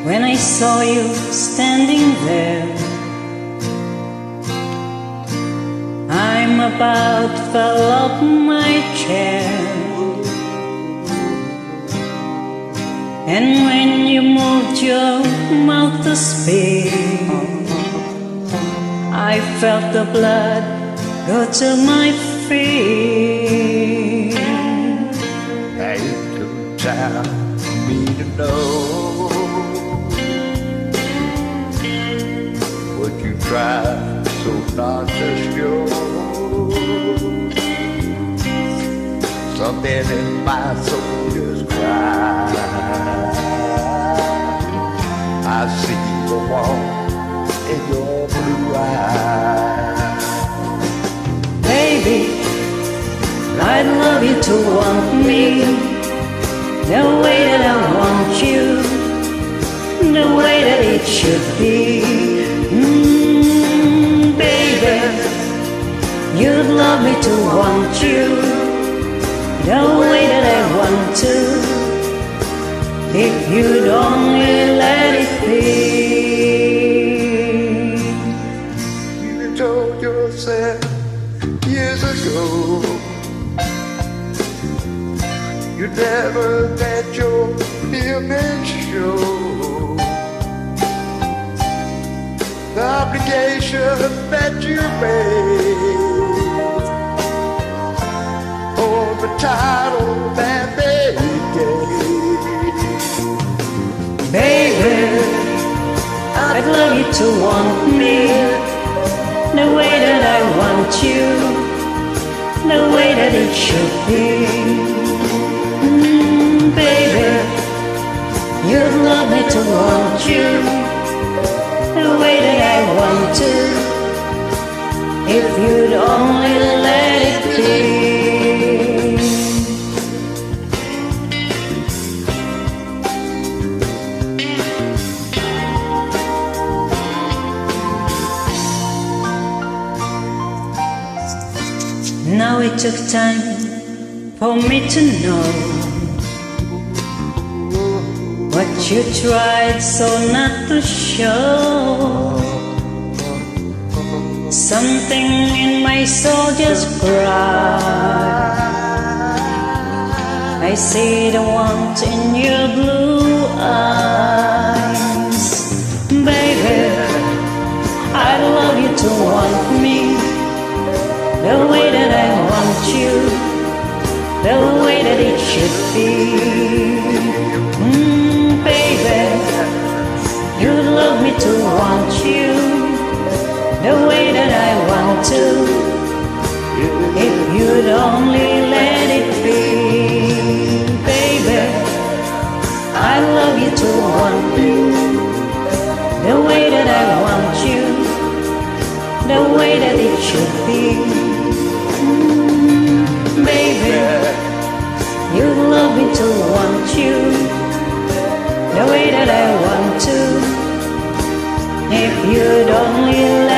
when I saw you standing there. I'm about fell off my chair, and when you moved your mouth to speak, I felt the blood go to my feet. Now it took time for me to know what you tried so not to show. Something in my soul just cried. I see the wall in your blue eyes. Baby, I'd love you to want me the way that I want you, the way that it should be. Baby, you'd love me to want you the way that I want to, if you'd only let it be. You told yourself years ago you never let your feelings show. The obligation that you made for the title that they gave. Baby, I'd love you to want me the way that I want you, the way that it should be. Baby, you'd love me to want you the way that I want to, if you'd only let it be. Now it took time for me to know what you tried so not to show. Something in my soul just cried. I see the want in your blue eyes. Baby, I'd love you to want me the way that I want you, the way that it should be. Baby, you'd love me to want you the way that I want to, if you'd only let it be. Baby, I love you to want you the way that I want you, the way that it should be. Baby, you'd love me to want you the way that I want to, if you'd only let